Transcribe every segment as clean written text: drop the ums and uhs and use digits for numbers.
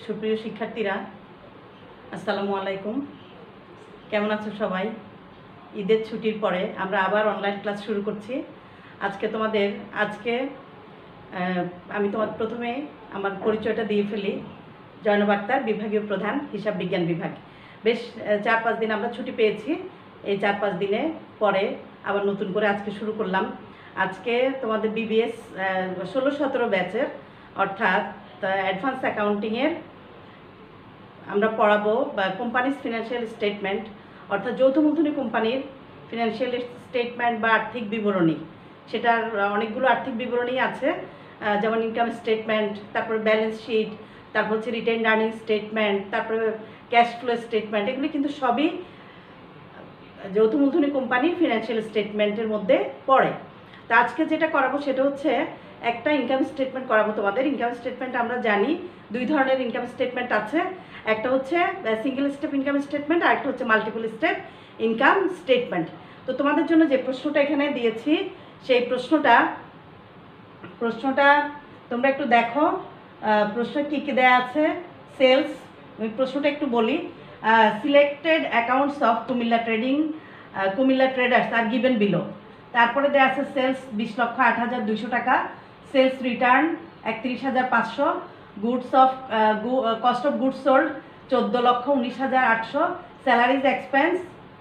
সুপ্রিয় শিক্ষার্থীরা, আসসালামু আলাইকুম। কেমন আছো সবাই? ঈদের ছুটির পরে আমরা আবার অনলাইন ক্লাস শুরু করছি। আজকে আমি তোমার প্রথমে আমার পরিচয়টা দিয়ে ফেলি। জয়নব আক্তার, বিভাগীয় প্রধান, হিসাব বিজ্ঞান বিভাগ। বেশ 4-5 দিন আমরা ছুটি পেয়েছি। এই 4-5 দিনে পরে আবার নতুন করে আজকে শুরু করলাম। আজকে তোমাদের বিবিএস 16-17 ব্যাচের অর্থাৎ অ্যাডভান্স অ্যাকাউন্টিংয়ের আমরা পড়াবো বা কোম্পানিজ ফিনান্সিয়াল স্টেটমেন্ট অর্থাৎ যৌথ মূলধনী কোম্পানির ফিনান্সিয়াল স্টেটমেন্ট বা আর্থিক বিবরণী। সেটার অনেকগুলো আর্থিক বিবরণী আছে, যেমন ইনকাম স্টেটমেন্ট, তারপরে ব্যালেন্স শিট, তারপর হচ্ছে রিটেইনড আর্নিং স্টেটমেন্ট, তারপরে ক্যাশ ফ্লো স্টেটমেন্ট। এগুলি কিন্তু সবই যৌথ মূলধনী কোম্পানির ফিনান্সিয়াল স্টেটমেন্টের মধ্যে পড়ে। তা আজকে যেটা করাবো সেটা হচ্ছে একটা ইনকাম স্টেটমেন্ট করাবো তোমাদের। ইনকাম স্টেটমেন্ট আমরা জানি দুই ধরনের ইনকাম স্টেটমেন্ট আছে, একটা হচ্ছে সিঙ্গেল স্টেপ ইনকাম স্টেটমেন্ট আর একটা হচ্ছে মাল্টিপল স্টেপ ইনকাম স্টেটমেন্ট। তো তোমাদের জন্য যে প্রশ্নটা এখানে দিয়েছি সেই প্রশ্নটা তোমরা একটু দেখো। প্রশ্ন কী কী দেওয়া আছে। সেলস, আমি প্রশ্নটা একটু বলি। Selected accounts of Comilla traders are given below. তারপরে দেওয়া আছে সেলস 20,08,200 টাকা, sales return 31,500, cost of goods sold 14,19,800, salaries expense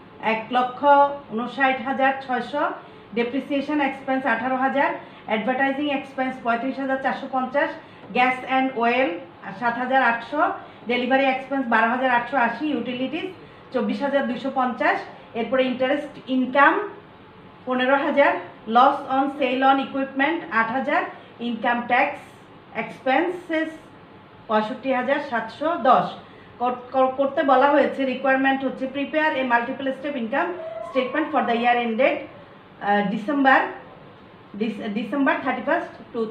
1,59,600, depreciation expense 18,000, advertising expense 35,450, gas and oil 7,800, delivery expense 12,880, utilities 24,250। এরপরে interest income 15,000, loss on sale on equipment 8,000, income tax expenses 65,710। করতে বলা হয়েছে, requirement হচ্ছে prepare a multiple step income statement for the year ended December 31st,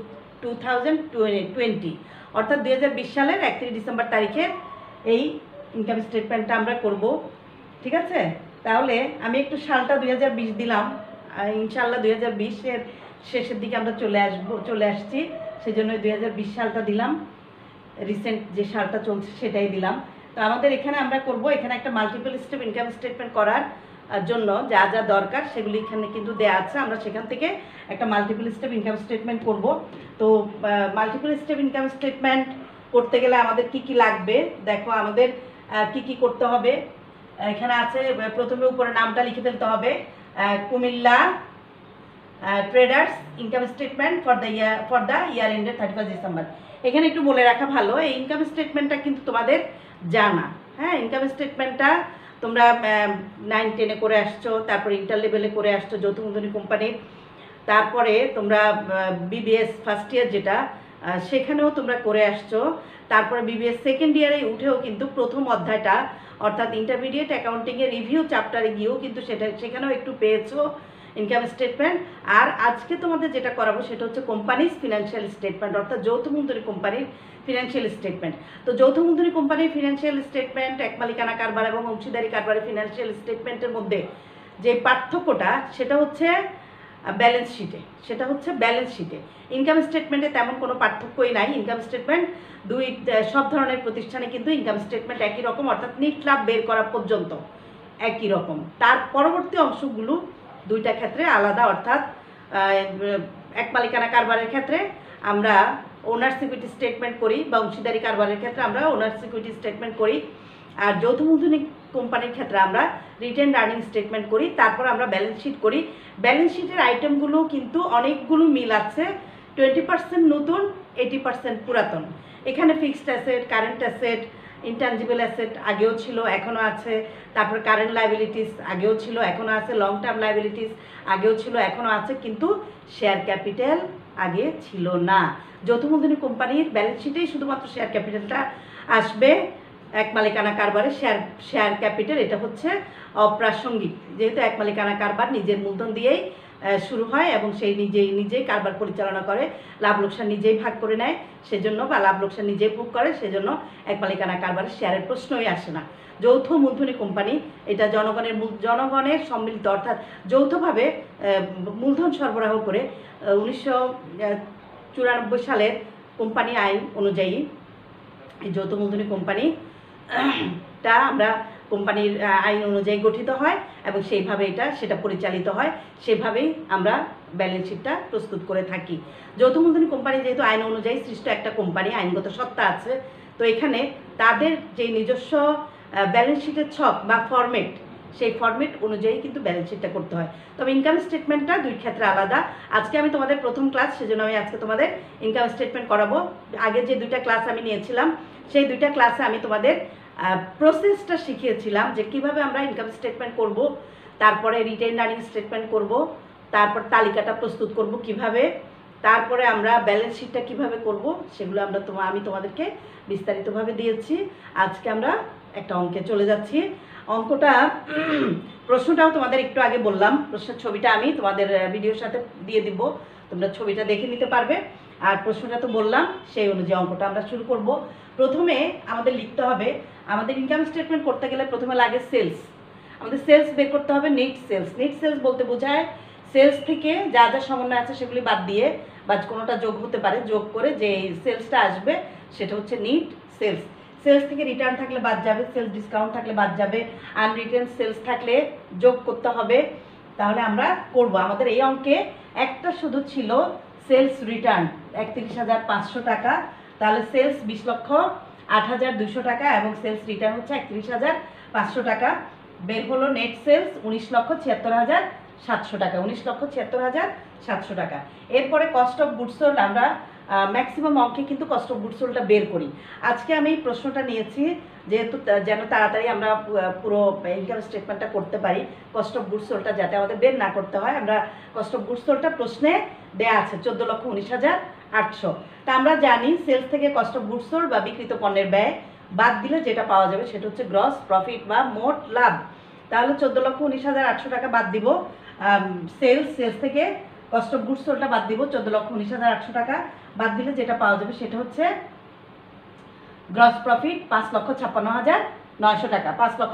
2020 অর্থাৎ 2020 সালের 31 December তারিখে এই income স্টেটমেন্টটা আমরা করব। ঠিক আছে, তাহলে আমি একটু সালটা 2020 দিলাম। ইনশাআল্লাহ 2020-এর শেষের দিকে আমরা চলে আসছি, সেজন্য 2020 সালটা দিলাম। রিসেন্ট যে সালটা চলছে সেটাই দিলাম। তো আমাদের এখানে আমরা করব, এখানে একটা মাল্টিপল স্টেপ ইনকাম স্টেটমেন্ট করার জন্য যা যা দরকার সেগুলি এখানে কিন্তু দেওয়া আছে। আমরা সেখান থেকে একটা মাল্টিপল স্টেপ ইনকাম স্টেটমেন্ট করব। তো মাল্টিপল স্টেপ ইনকাম স্টেটমেন্ট করতে গেলে আমাদের কি কি লাগবে দেখো। আমাদের কি কি করতে হবে এখানে আছে। প্রথমে উপরে নামটা লিখে ফেলতে হবে, Comilla traders income statement for the year ended 31 December. এখানে একটু বলে রাখা ভালো, এই ইনকাম স্টেটমেন্টটা কিন্তু তোমাদের জানা। হ্যাঁ, ইনকাম স্টেটমেন্টটা তোমরা 9-10-এ করে আসছো, তারপরে ইন্টার লেভেলে করে আসছো যৌথ মূলধনী কোম্পানির। তারপরে তোমরা বিবিএস ফার্স্ট ইয়ার যেটা সেখানেও তোমরা করে আসছো। তারপরে বিবিএস সেকেন্ড ইয়ারে উঠেও কিন্তু প্রথম অধ্যায়টা অর্থাৎ ইন্টারমিডিয়েট অ্যাকাউন্টিংয়ের রিভিউ চ্যাপ্টারে গিয়েও কিন্তু সেখানেও একটু পেয়েছো ইনকাম স্টেটমেন্ট। আর আজকে তোমাদের যেটা করাবো সেটা হচ্ছে কোম্পানিজ ফিনান্সিয়াল স্টেটমেন্ট অর্থাৎ যৌথ মূলধনী কোম্পানির ফিনান্সিয়াল স্টেটমেন্ট। তো যৌথ মূলধনী কোম্পানির ফিনান্সিয়াল স্টেটমেন্ট, এক মালিকানা কারবার এবং অংশীদারি কারবারের ফিনান্সিয়াল স্টেটমেন্টের মধ্যে যে পার্থক্যটা সেটা হচ্ছে ব্যালেন্স শিটে। ইনকাম স্টেটমেন্টে তেমন কোনো পার্থক্যই নাই। ইনকাম স্টেটমেন্ট সব ধরনের প্রতিষ্ঠানে কিন্তু ইনকাম স্টেটমেন্ট একই রকম, অর্থাৎ নিট লাভ বের করা পর্যন্ত একই রকম। তার পরবর্তী অংশগুলো দুইটা ক্ষেত্রে আলাদা, অর্থাৎ এক মালিকানা কারবারের ক্ষেত্রে আমরা ওনার্স ইকুইটি স্টেটমেন্ট করি বা অংশীদারি কারবারের ক্ষেত্রে আমরা ওনার্স ইকুইটি স্টেটমেন্ট করি। আর যৌথ মূলধনী কোম্পানির ক্ষেত্রে আমরা রিটেইনড আর্নিং স্টেটমেন্ট করি। তারপর আমরা ব্যালেন্স শিট করি। ব্যালেন্স শিটের আইটেমগুলো কিন্তু অনেকগুলো মিল আছে। 20% নতুন, 80% পুরাতন। এখানে fixed asset, current asset, intangible asset আগেও ছিল এখনও আছে, তারপর কারেন্ট লায়াবিলিটিস আগেও ছিল এখনও আছে, লং টার্ম লায়াবিলিটিস আগেও ছিল এখনও আছে, কিন্তু শেয়ার ক্যাপিটাল আগে ছিল না। যৌথ মূলধনী কোম্পানির ব্যালেন্স শিটেই শুধুমাত্র শেয়ার ক্যাপিটালটা আসবে। এক মালিকানা কারবারে শেয়ার ক্যাপিটাল এটা হচ্ছে অপ্রাসঙ্গিক, যেহেতু এক মালিকানা কারবার নিজের মূলধন দিয়েই শুরু হয় এবং সেই নিজেই কারবার পরিচালনা করে, লাভ লোকসান নিজেই ভাগ করে নেয় সেজন্য, বা লাভ লোকসান নিজেই ভোগ করে সেজন্য এক মালিকানা কারবারে শেয়ারের প্রশ্নই আসে না। যৌথ মূলধনী কোম্পানি এটা জনগণের সম্মিলিত অর্থাৎ যৌথভাবে মূলধন সরবরাহ করে 1994 সালের কোম্পানি আইন অনুযায়ী এই যৌথ মূলধনী কোম্পানিটা আমরা কোম্পানির আইন অনুযায়ী গঠিত হয় এবং সেইভাবে সেটা পরিচালিত হয়, সেভাবেই আমরা ব্যালেন্স শিটটা প্রস্তুত করে থাকি। যৌথ মূলধনী কোম্পানি যেহেতু আইন অনুযায়ী সৃষ্ট একটা কোম্পানি, আইনগত সত্তা আছে, তো এখানে তাদের যে নিজস্ব ব্যালেন্স শিটের ছক বা ফরম্যাট, সেই ফরম্যাট অনুযায়ী কিন্তু ব্যালেন্স শিটটা করতে হয়। তবে ইনকাম স্টেটমেন্টটা দুই ক্ষেত্রে আলাদা। আজকে আমি তোমাদের প্রথম ক্লাস, সেজন্য আমি আজকে তোমাদের ইনকাম স্টেটমেন্ট করাবো। আগে যে দুইটা ক্লাস আমি নিয়েছিলাম, সেই দুইটা ক্লাসে আমি তোমাদের প্রসেসটা শিখিয়েছিলাম যে কিভাবে আমরা ইনকাম স্টেটমেন্ট করব, তারপরে রিটেইন আর্নিং স্টেটমেন্ট করব, তারপর তালিকাটা প্রস্তুত করব কিভাবে, তারপরে আমরা ব্যালেন্স শিটটা কিভাবে করব, সেগুলো আমি তোমাদেরকে বিস্তারিতভাবে দিয়েছি। আজকে আমরা একটা অঙ্কে চলে যাচ্ছি। অঙ্কটা প্রশ্নটাও তোমাদের একটু আগে বললাম, প্রশ্নের ছবিটা আমি তোমাদের ভিডিওর সাথে দিয়ে দিব, তোমরা ছবিটা দেখে নিতে পারবে। আর প্রশ্নটা তো বললাম, সেই অনুযায়ী অঙ্কটা আমরা শুরু করব। প্রথমে আমাদের লিখতে হবে, আমাদের ইনকাম স্টেটমেন্ট করতে গেলে প্রথমে লাগে সেলস। আমাদের সেলস বের করতে হবে, নেট সেলস। নেট সেলস বলতে বোঝায় সেলস থেকে যা যা সমন্বয় আছে সেগুলি বাদ দিয়ে, বা কোনোটা যোগ হতে পারে, যোগ করে যে সেলসটা আসবে সেটা হচ্ছে নিট সেলস। সেলস থেকে রিটার্ন থাকলে বাদ যাবে, সেলস ডিসকাউন্ট থাকলে বাদ যাবে, আনরিটার্ন সেলস থাকলে যোগ করতে হবে। তাহলে আমরা করব। আমাদের এই অঙ্কে একটা শুধু ছিল সেলস রিটার্ন 31,500 টাকা। তাহলে সেলস 20,08,200 টাকা এবং সেলস রিটার্ন হচ্ছে 31,500 টাকা। বের হলো নেট সেলস 19,76,700 টাকা, 19,76,700 টাকা। এরপরে কস্ট অফ গুডস সোল্ড, আমরা ম্যাক্সিমাম অঙ্কে কিন্তু কস্ট অফ গুডস সোল্ডটা বের করি। আজকে আমি এই প্রশ্নটা নিয়েছি যেহেতু যেন তাড়াতাড়ি আমরা পুরো ইনকাম স্টেটমেন্টটা করতে পারি, কস্ট অফ গুডস সোল্ডটা যাতে আমাদের বের না করতে হয়। আমরা কস্ট অফ গুডস সোল্ডটা প্রশ্নে দেয়া আছে 14,19,800। তা আমরা জানি সেলস থেকে কস্ট অফ গুডস সোল্ড বা বিক্রিত পণ্যের ব্যয় বাদ দিলে যেটা পাওয়া যাবে সেটা হচ্ছে গ্রস প্রফিট বা মোট লাভ। তাহলে 14,19,800 টাকা বাদ দিব সেলস থেকে কস্ট অফ গুডস সোল্ডটা বাদ দিব, 14,19,800 টাকা বাদ দিলে যেটা পাওয়া যাবে সেটা হচ্ছে গ্রস প্রফিট 5,56,900 টাকা,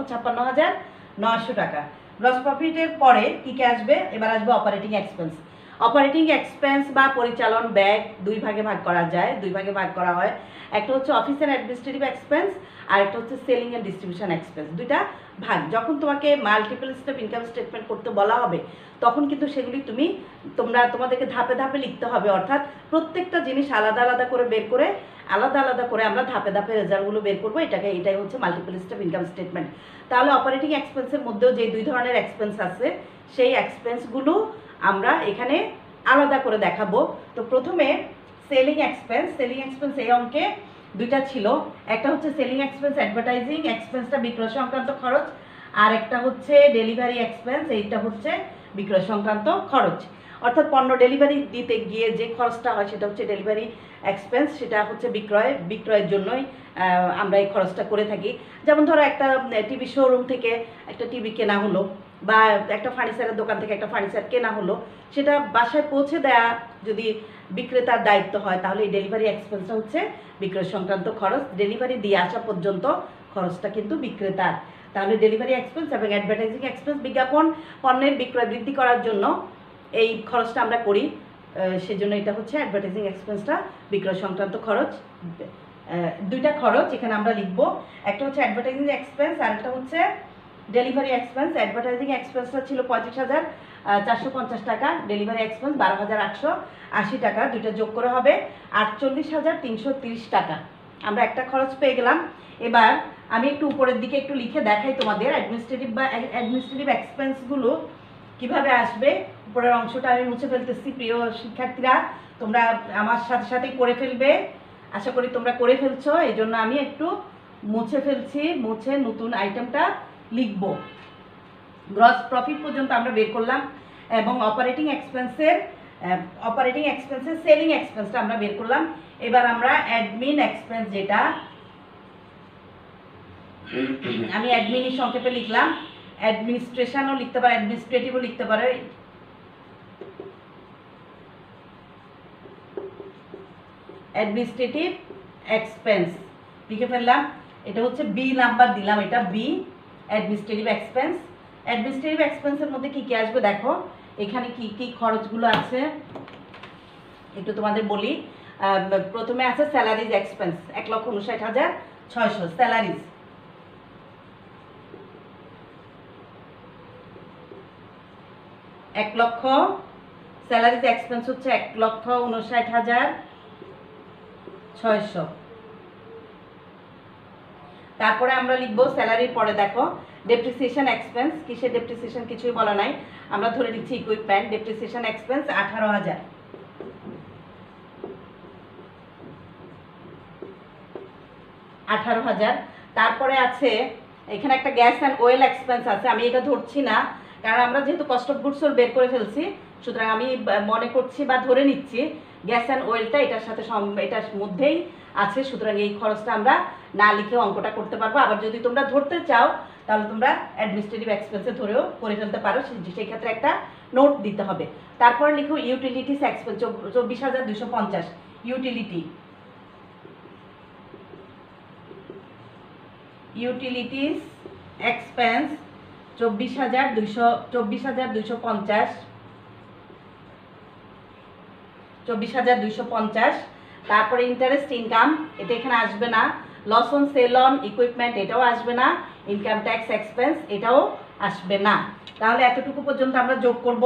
5,56,900 টাকা। গ্রস প্রফিটের পরে কি কি আসবে? এবার আসবে অপারেটিং এক্সপেন্স। অপারেটিং এক্সপেন্স বা পরিচালন ব্যয় দুই ভাগে ভাগ করা যায়, দুই ভাগে ভাগ করা হয়। একটা হচ্ছে অফিস অ্যান্ড অ্যাডমিনিস্ট্রেটিভ এক্সপেন্স, আর একটা হচ্ছে সেলিং অ্যান্ড ডিস্ট্রিবিউশন এক্সপেন্স। দুইটা ভাগ। যখন তোমাকে মাল্টিপল স্টেপ ইনকাম স্টেটমেন্ট করতে বলা হবে, তখন কিন্তু সেগুলি তোমাদেরকে ধাপে ধাপে লিখতে হবে। অর্থাৎ প্রত্যেকটা জিনিস আলাদা আলাদা করে বের করে, আলাদা আলাদা করে আমরা ধাপে ধাপে রেজাল্টগুলো বের করবো। এটাই হচ্ছে মাল্টিপল স্টেপ ইনকাম স্টেটমেন্ট। তাহলে অপারেটিং এক্সপেন্সের মধ্যেও যে দুই ধরনের এক্সপেন্স আছে, সেই এক্সপেন্সগুলো আমরা এখানে আলাদা করে দেখাবো। তো প্রথমে সেলিং এক্সপেন্স। সেলিং এক্সপেন্স এই অঙ্কে দুইটা ছিল। একটা হচ্ছে সেলিং এক্সপেন্স অ্যাডভার্টাইজিং এক্সপেন্সটা বিক্রয় সংক্রান্ত খরচ, আর একটা হচ্ছে ডেলিভারি এক্সপেন্স, এইটা হচ্ছে বিক্রয় সংক্রান্ত খরচ। অর্থাৎ পণ্য ডেলিভারি দিতে গিয়ে যে খরচটা হয় সেটা হচ্ছে ডেলিভারি এক্সপেন্স, সেটা হচ্ছে বিক্রয়ের জন্যই আমরা এই খরচটা করে থাকি। যেমন ধরো একটা টিভি শোরুম থেকে একটা টিভি কেনা হলো, বা একটা ফার্নিচারের দোকান থেকে একটা ফার্নিচার কেনা হলো, সেটা বাসায় পৌঁছে দেয়া যদি বিক্রেতার দায়িত্ব হয়, তাহলে এই ডেলিভারি এক্সপেন্সটা হচ্ছে বিক্রয় সংক্রান্ত খরচ। ডেলিভারি দিয়ে আসা পর্যন্ত খরচটা কিন্তু বিক্রেতার। তাহলে ডেলিভারি এক্সপেন্স এবং অ্যাডভার্টাইজিং এক্সপেন্স, বিজ্ঞাপন পণ্যের বিক্রয় বৃদ্ধি করার জন্য এই খরচটা আমরা করি, সেজন্য এটা হচ্ছে অ্যাডভার্টাইজিং এক্সপেন্সটা বিক্রয় সংক্রান্ত খরচ। দুইটা খরচ এখানে আমরা লিখবো, একটা হচ্ছে অ্যাডভার্টাইজিং এক্সপেন্স আর একটা হচ্ছে ডেলিভারি এক্সপেন্স। অ্যাডভার্টাইজিং এক্সপেন্সটা ছিল 35,450 টাকা, ডেলিভারি এক্সপেন্স 12,880 টাকা, দুইটা যোগ করে হবে 48,330 টাকা। আমরা একটা খরচ পেয়ে গেলাম। এবার আমি একটু উপরের দিকে একটু লিখে দেখাই তোমাদের অ্যাডমিনিস্ট্রেটিভ এক্সপেন্সগুলো কিভাবে আসবে। উপরের অংশটা আমি মুছে ফেলতেছি। প্রিয় শিক্ষার্থীরা, তোমরা আমার সাথে সাথেই করে ফেলবে, আশা করি তোমরা করে ফেলছো। এই জন্য আমি একটু মুছে ফেলছি, মুছে নতুন আইটেমটা লিখব। গ্রস প্রফিট পর্যন্ত আমরা বের করলাম এবং অপারেটিং এক্সপেন্সের সেলিং এক্সপেন্সটা আমরা বের করলাম। এবার আমরা অ্যাডমিন এক্সপেন্স, যেটা আমি অ্যাডমিনই সংক্ষেপে লিখলাম, অ্যাডমিনিস্ট্রেশনও লিখতে পারে, অ্যাডমিনিস্ট্রেটিভও লিখতে পারে। অ্যাডমিনিস্ট্রেটিভ এক্সপেন্স লিখে ফেললাম। এটা হচ্ছে বি নাম্বার দিলাম, এটা বি, অ্যাডমিনিস্ট্রেটিভ এক্সপেন্স। অ্যাডমিনিস্ট্রেটিভ এক্সপেন্সের মধ্যে কি কি আসবে দেখো, এখানে কি কি খরচগুলো আছে একটু তোমাদের বলি। প্রথমে আছে salaries expense 1,59,600 salaries. Salaries expense হচ্ছে 1,59,600। তারপরে আমরা লিখবো স্যালারির পরে দেখো ডেপ্রিসিয়েশন এক্সপেন্স, কিসের ডেপ্রিসিয়েশন কিছুই বলা নাই, আমরা ধরে নিচ্ছি ইকুইপমেন্ট। Depreciation expense 18,000। তারপরে আছে এখানে একটা গ্যাস অ্যান্ড ওয়েল এক্সপেন্স আছে, আমি এটা ধরছি না কারণ আমরা যেহেতু কস্ট অফ গুডস সোল্ড বের করে ফেলছি, সুতরাং আমি মনে করছি বা ধরে নিচ্ছি গ্যাস অ্যান্ড ওয়েলটা এটার সাথে এটার মধ্যেই আছে, সুতরাং এই খরচটা আমরা না লিখে অঙ্কটা করতে পারবো। আবার যদি তোমরা ধরতে চাও তাহলে তোমরা অ্যাডমিনিস্ট্রেটিভ এক্সপেন্সে ধরেও করে ফেলতে পারো, সেই ক্ষেত্রে একটা নোট দিতে হবে। তারপরে লিখো ইউটিলিটিস এক্সপেন্স 24,250। Utilities expense 24,250। তারপরে ইন্টারেস্ট ইনকাম, এটা এখানে আসবে না। Loss on sale on equipment, এটাও আসবে না। ইনকাম ট্যাক্স এক্সপেন্স, এটাও আসবে না। তাহলে এতটুকু পর্যন্ত আমরা যোগ করব।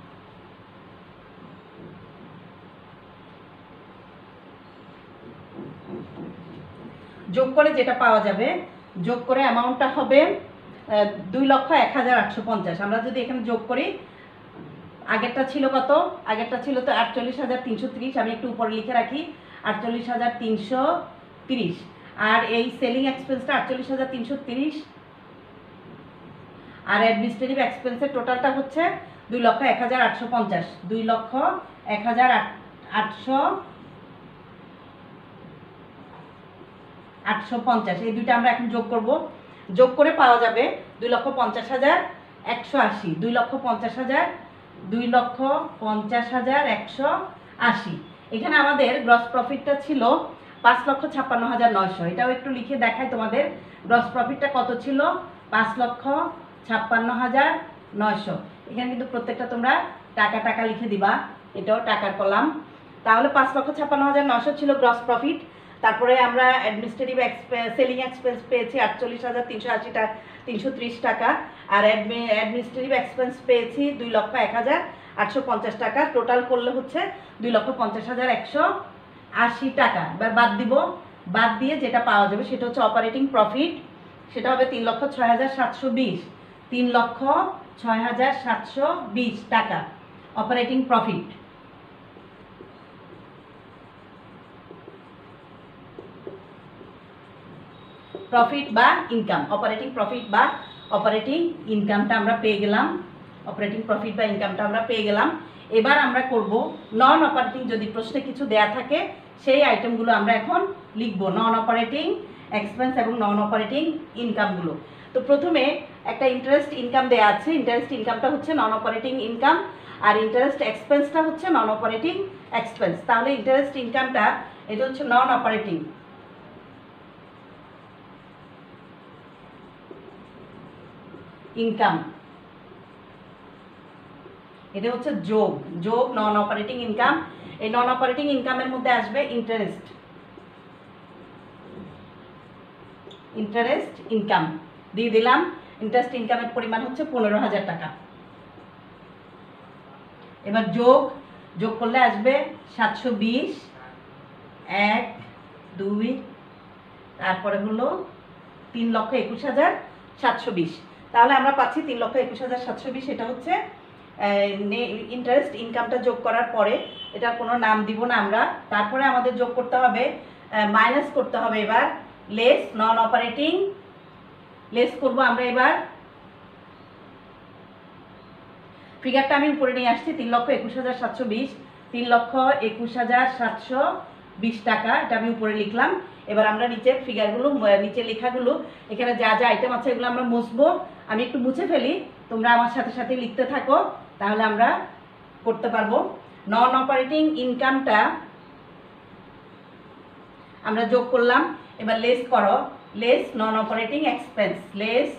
যোগ করে যেটা পাওয়া যাবে, যোগ করে অ্যামাউন্টটা হবে 2,01,850। আমরা যদি এখানে যোগ করি, আগেরটা ছিল কত? আগেরটা ছিল তো 48,330, আমি একটু উপরে লিখে রাখি 48,330। আর এই সেলিং এক্সপেন্সটা 48,330, আর অ্যাডমিনিস্ট্রেটিভ এক্সপেন্সের টোটালটা হচ্ছে 2,01,850। 2,01,850, এই দুইটা আমরা এখন যোগ করব। যোগ করে পাওয়া যাবে 2,50,180। 2,50,180। এখানে আমাদের গ্রস প্রফিটটা ছিল 5,56,900। এটাও একটু লিখে দেখাই তোমাদের। গ্রস প্রফিটটা কত ছিল? 5,56,900। এখানে কিন্তু প্রত্যেকটা তোমরা টাকা টাকা লিখে দিবা, এটাও টাকার কলাম। তাহলে 5,56,900 ছিল গ্রস প্রফিট। তারপরে আমরা অ্যাডমিনিস্ট্রেটিভ সেলিং এক্সপেন্স পেয়েছি 48,330 টাকা, আর অ্যাডমিনিস্ট্রেটিভ এক্সপেন্স পেয়েছি 2,01,850 টাকা। টোটাল করলে হচ্ছে 2,50,180 টাকা। এবার বাদ দিব, বাদ দিয়ে যেটা পাওয়া যাবে সেটা হচ্ছে অপারেটিং প্রফিট, সেটা হবে 3,06,720। 3,06,720 টাকা অপারেটিং প্রফিট। প্রফিট বা ইনকাম, অপারেটিং প্রফিট বা অপারেটিং ইনকামটা আমরা পেয়ে গেলাম। অপারেটিং প্রফিট বা ইনকামটা আমরা পেয়ে গেলাম। এবার আমরা করব নন অপারেটিং, যদি প্রশ্নে কিছু দেয়া থাকে সেই আইটেমগুলো আমরা এখন লিখব, নন অপারেটিং এক্সপেন্স এবং নন অপারেটিং ইনকামগুলো। তো প্রথমে একটা ইন্টারেস্ট ইনকাম দেয়া আছে, ইন্টারেস্ট ইনকামটা হচ্ছে নন অপারেটিং ইনকাম, আর ইন্টারেস্ট এক্সপেন্সটা হচ্ছে নন অপারেটিং এক্সপেন্স। তাহলে ইন্টারেস্ট ইনকামটা এটা হচ্ছে নন অপারেটিং ইনকাম, এটা হচ্ছে যোগ যোগ নন অপারেটিং ইনকাম। এই নন অপারেটিং ইনকামের মধ্যে আসবে ইন্টারেস্ট ইনকাম দিয়ে দিলাম। ইন্টারেস্ট ইনকামের পরিমাণ হচ্ছে 15,000 টাকা। এবার যোগ করলে আসবে 720, 1, 2, তারপরে হলো 3,21,720। তাহলে আমরা পাচ্ছি 3,21,720। এটা হচ্ছে ইন্টারেস্ট ইনকামটা যোগ করার পরে, এটার কোনো নাম দিব না আমরা। তারপরে আমাদের যোগ করতে হবে, মাইনাস করতে হবে এবার লেস নন অপারেটিং, লেস করব আমরা এবার। ফিগারটা আমি উপরে নিয়ে আসছি 3,21,720, 3,21,720 টাকা, এটা আমি উপরে লিখলাম। এবার আমরা নিচের ফিগারগুলো, নিচে লেখাগুলো, এখানে যা যা আইটেম আছে এগুলো আমরা মুছবো। আমি একটু মুছে ফেলি, তোমরা আমার সাথে সাথে লিখতে থাকো, তাহলে আমরা করতে পারবো। নন অপারেটিং ইনকামটা আমরা যোগ করলাম, এবার লেস করো, less non operating expense, less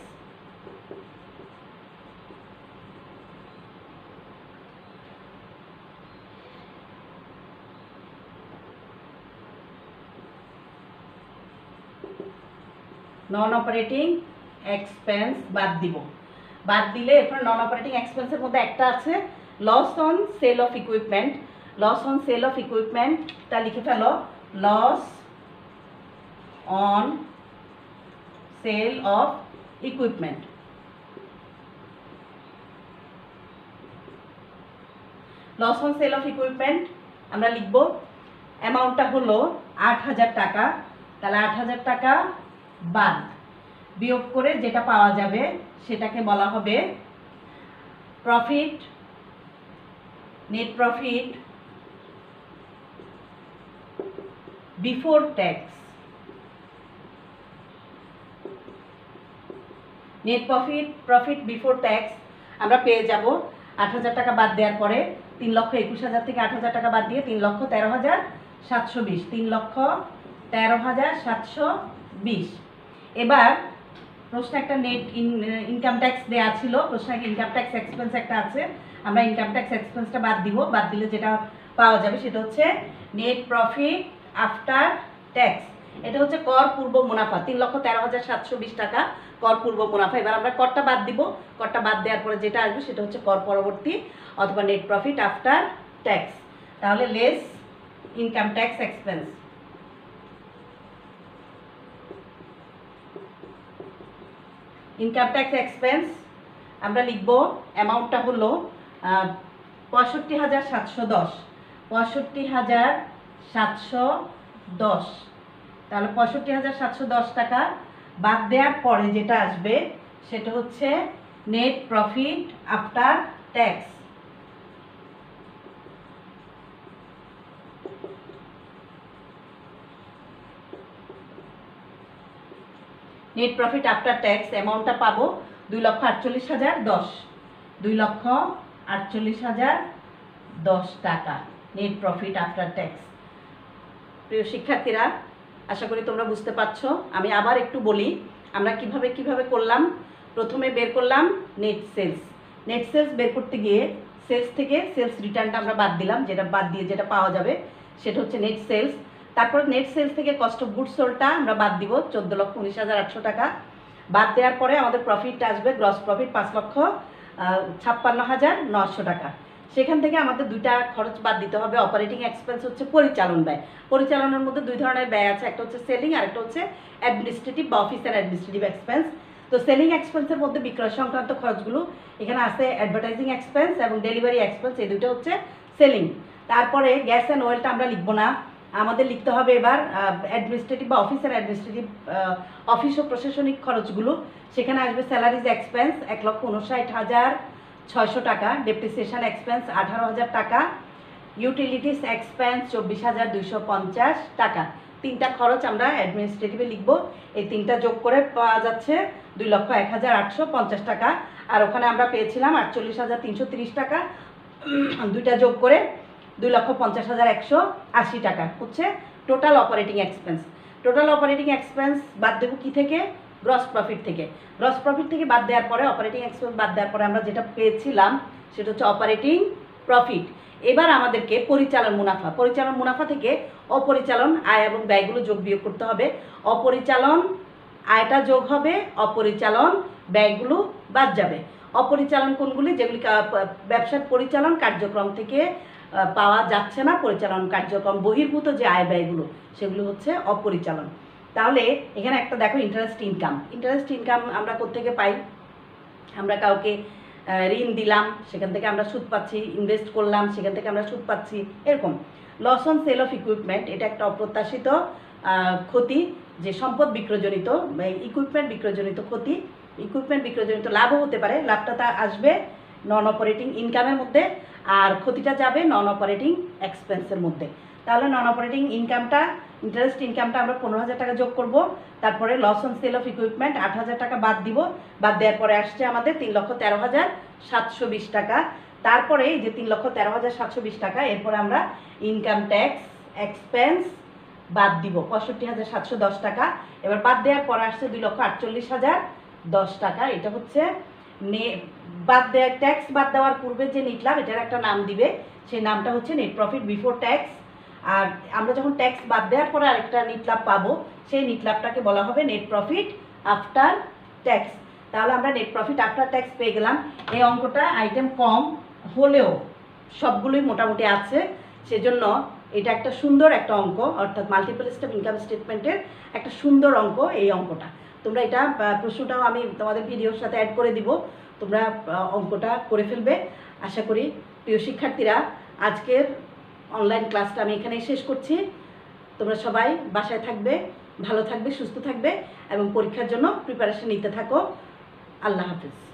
non operating expense বাদ দিব। বাদ দিলে এরপরে নন অপারেটিং এক্সপেন্সের মধ্যে একটা আছে loss on sale of equipment. Loss on sale of ইকুইপমেন্টটা লিখে ফেলো, loss on sale of equipment. Loss on sale of equipment আমরা লিখব, অ্যামাউন্টটা হলো 8,000 টাকা। তাহলে 8,000 টাকা বাদ বিয়োগ করে যেটা পাওয়া যাবে সেটাকে বলা হবে profit, net profit before tax. Net profit before tax আমরা পেয়ে যাব 8,000 টাকা বাদ দেওয়ার পরে 3,21,000 থেকে 8,000 টাকা বাদ দিয়ে 3,13,720, 3,13,720। এবার প্রশ্নে একটা নেট ইনকাম ট্যাক্স দেওয়া ছিল, প্রশ্নে ইনকাম ট্যাক্স এক্সপেন্স একটা আছে, আমরা ইনকাম ট্যাক্স এক্সপেন্সটা বাদ দিব। বাদ দিলে যেটা পাওয়া যাবে সেটা হচ্ছে নেট প্রফিট আফটার ট্যাক্স। এটা হচ্ছে কর পূর্ব মুনাফা, 3,13,720 টাকা কর পূর্ব মুনাফা। এবার আমরা করটা বাদ দিব, করটা বাদ দেওয়ার পরে যেটা আসবে সেটা হচ্ছে কর পরবর্তী অথবা নেট প্রফিট আফটার ট্যাক্স। তাহলে less income tax expense. Income tax expense আমরা লিখব, অ্যামাউন্টটা হলো 65,710, 65,710। তাহলে 65,710 টাকা বাদ দেওয়ার পরে যেটা আসবে সেটা হচ্ছে net profit after tax. Net profit after tax অ্যামাউন্টটা পাবো 2,48,010, 2,48,010 টাকা নেট প্রফিট আফটার ট্যাক্স। প্রিয় শিক্ষার্থীরা, আশা করি তোমরা বুঝতে পারছো। আমি আবার একটু বলি আমরা কিভাবে করলাম। প্রথমে বের করলাম নেট সেলস। নেট সেলস বের করতে গিয়ে সেলস থেকে সেলস রিটার্নটা আমরা বাদ দিলাম, যেটা বাদ দিয়ে যেটা পাওয়া যাবে সেটা হচ্ছে নেট সেলস। তারপর নেট সেলস থেকে কস্ট অফ গুডস সোল্ডটা আমরা বাদ দিব 14,19,800 টাকা। বাদ দেওয়ার পরে আমাদের প্রফিটটা আসবে গ্রস প্রফিট 5,56,900 টাকা। সেখান থেকে আমাদের দুইটা খরচ বাদ দিতে হবে। অপারেটিং এক্সপেন্স হচ্ছে পরিচালন ব্যয়। পরিচালনের মধ্যে দুই ধরনের ব্যয় আছে, একটা হচ্ছে সেলিং আর একটা হচ্ছে অ্যাডমিনিস্ট্রেটিভ বা অফিস অ্যান্ড অ্যাডমিনিস্ট্রেটিভ এক্সপেন্স। তো সেলিং এক্সপেন্সের মধ্যে বিক্রয় সংক্রান্ত খরচগুলো এখানে আছে, অ্যাডভার্টাইজিং এক্সপেন্স এবং ডেলিভারি এক্সপেন্স, এই দুটো হচ্ছে সেলিং। তারপরে গ্যাস অ্যান্ড অয়েলটা আমরা লিখবো না, আমাদের লিখতে হবে এবার অ্যাডমিনিস্ট্রেটিভ বা অফিস অ্যান্ড অ্যাডমিনিস্ট্রেটিভ অফিস ও প্রশাসনিক খরচগুলো। সেখানে আসবে স্যালারিজ এক্সপেন্স 1,59,600 টাকা, ডেপ্রিসিয়েশন এক্সপেন্স 18,000 টাকা, ইউটিলিটিস এক্সপেন্স 24,250 টাকা। তিনটা খরচ আমরা অ্যাডমিনিস্ট্রেটিভে লিখবো। এই তিনটা যোগ করে পাওয়া যাচ্ছে 2,01,850 টাকা। আর ওখানে আমরা পেয়েছিলাম 48,330 টাকা, দুইটা যোগ করে 2,50,180 টাকা হচ্ছে total operating expense. Total operating expense বাদ দেবো কি থেকে? গ্রস প্রফিট থেকে। গ্রস প্রফিট থেকে বাদ দেওয়ার পরে অপারেটিং এক্সপেন্স বাদ দেওয়ার পরে আমরা যেটা পেয়েছিলাম সেটা হচ্ছে অপারেটিং প্রফিট। এবার আমাদেরকে পরিচালন মুনাফা, পরিচালন মুনাফা থেকে অপরিচালন আয় এবং ব্যয়গুলো যোগ বিয়োগ করতে হবে। অপরিচালন আয়টা যোগ হবে, অপরিচালন ব্যয়গুলো বাদ যাবে। অপরিচালন কোনগুলি? যেগুলি ব্যবসার পরিচালন কার্যক্রম থেকে পাওয়া যাচ্ছে না, পরিচালন কার্যক্রম বহির্ভূত যে আয় ব্যয়গুলো সেগুলো হচ্ছে অপরিচালন। তাহলে এখানে একটা দেখো ইন্টারেস্ট ইনকাম। ইন্টারেস্ট ইনকাম আমরা কোত্থেকে পাই? আমরা কাউকে ঋণ দিলাম, সেখান থেকে আমরা সুদ পাচ্ছি, ইনভেস্ট করলাম, সেখান থেকে আমরা সুদ পাচ্ছি, এরকম। Loss on sale of equipment, এটা একটা অপ্রত্যাশিত ক্ষতি, যে সম্পদ বিক্রয়জনিত ইকুইপমেন্ট বিক্রয়জনিত ক্ষতি। ইকুইপমেন্ট বিক্রয়জনিত লাভও হতে পারে, লাভটা তা আসবে নন অপারেটিং ইনকামের মধ্যে আর ক্ষতিটা যাবে নন অপারেটিং এক্সপেন্সের মধ্যে। তাহলে নন অপারেটিং ইনকামটা, ইন্টারেস্ট ইনকামটা আমরা 15,000 টাকা যোগ করব। তারপরে loss on sale of equipment 8,000 টাকা বাদ দিব। বাদ দেওয়ার পরে আসছে আমাদের 3,13,720 টাকা। তারপরে এই যে 3,13,720 টাকা, এরপরে আমরা ইনকাম ট্যাক্স এক্সপেন্স বাদ দিব 65,710 টাকা। এবার বাদ দেওয়ার পরে আসছে 2,48,010 টাকা। এটা হচ্ছে বাদ দেওয়া ট্যাক্স বাদ দেওয়ার পূর্বে যে নেট লাভ, এটার একটা নাম দিবে, সেই নামটা হচ্ছে নেট প্রফিট বিফোর ট্যাক্স। আর আমরা যখন ট্যাক্স বাদ দেওয়ার পরে আরেকটা নেট লাভ পাবো, সেই নেট লাভটাকে বলা হবে নেট প্রফিট আফটার ট্যাক্স। তাহলে আমরা নেট প্রফিট আফটার ট্যাক্স পেয়ে গেলাম। এই অঙ্কটা আইটেম কম হলেও সবগুলোই মোটামুটি আছে, সেজন্য এটা একটা সুন্দর একটা অঙ্ক, অর্থাৎ মাল্টিপল স্টেপ ইনকাম স্টেটমেন্টের একটা সুন্দর অঙ্ক এই অঙ্কটা। তোমরা এটা প্রশ্নটাও আমি তোমাদের ভিডিওর সাথে অ্যাড করে দিব, তোমরা অঙ্কটা করে ফেলবে। আশা করি প্রিয় শিক্ষার্থীরা, আজকের অনলাইন ক্লাসটা আমি এখানেই শেষ করছি। তোমরা সবাই বাসায় থাকবে, ভালো থাকবে, সুস্থ থাকবে এবং পরীক্ষার জন্য প্রিপারেশন নিতে থাকো। আল্লাহ হাফিজ।